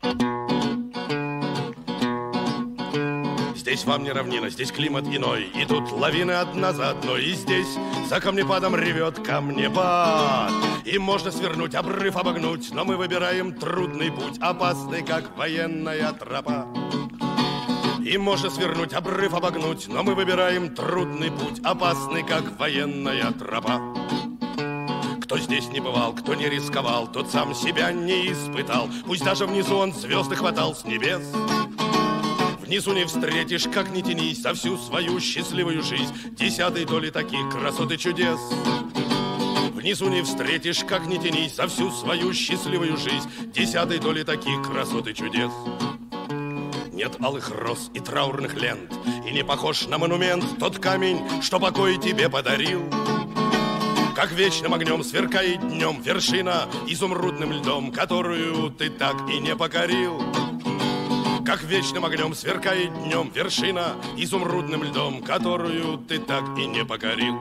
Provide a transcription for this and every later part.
Здесь вам не равнина, здесь климат иной, и тут лавины одна за одной, и здесь за камнепадом ревет камнепад. И можно свернуть, обрыв обогнуть, но мы выбираем трудный путь, опасный, как военная тропа. И можно свернуть, обрыв обогнуть, но мы выбираем трудный путь, опасный, как военная тропа. Кто здесь не бывал, кто не рисковал, тот сам себя не испытал. Пусть даже внизу он звезды хватал с небес. Внизу не встретишь, как ни тянись, за всю свою счастливую жизнь десятой доли таких красот и чудес. Внизу не встретишь, как ни тянись, за всю свою счастливую жизнь десятой доли таких красот и чудес. Нет алых роз и траурных лент, и не похож на монумент тот камень, что покой тебе подарил. Как вечным огнем сверкает днем вершина изумрудным льдом, которую ты так и не покорил. Как вечным огнем сверкает днем вершина изумрудным льдом, которую ты так и не покорил.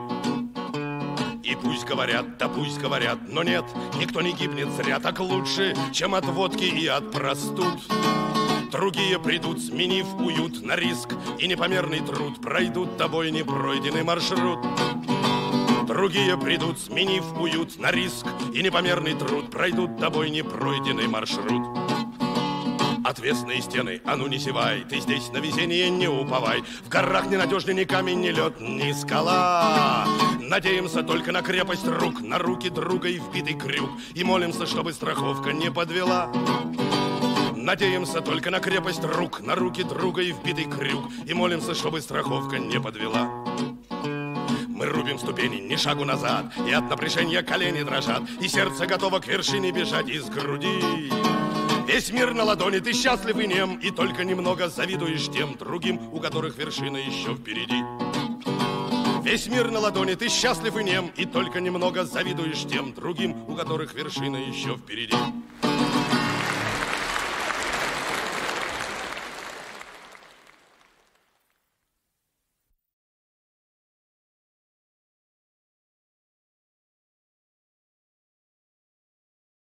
И пусть говорят, да пусть говорят, но нет, никто не гибнет зря, так лучше, чем от водки и от простуд. Другие придут, сменив уют на риск и непомерный труд, пройдут тобой непройденный маршрут. Другие придут, сменив уют на риск и непомерный труд, пройдут тобой непройденный маршрут. Отвесные стены, а ну не зевай, ты здесь на везение не уповай. В горах ненадежный ни камень, ни лед, ни скала. Надеемся только на крепость рук, на руки друга и вбитый крюк, и молимся, чтобы страховка не подвела. Надеемся только на крепость рук, на руки друга и вбитый крюк, и молимся, чтобы страховка не подвела. Мы рубим ступени, ни шагу назад, и от напряжения колени дрожат, и сердце готово к вершине бежать из груди. Весь мир на ладони, ты счастлив и нем, и только немного завидуешь тем другим, у которых вершина еще впереди. Весь мир на ладони, ты счастлив и нем, и только немного завидуешь тем другим, у которых вершина еще впереди.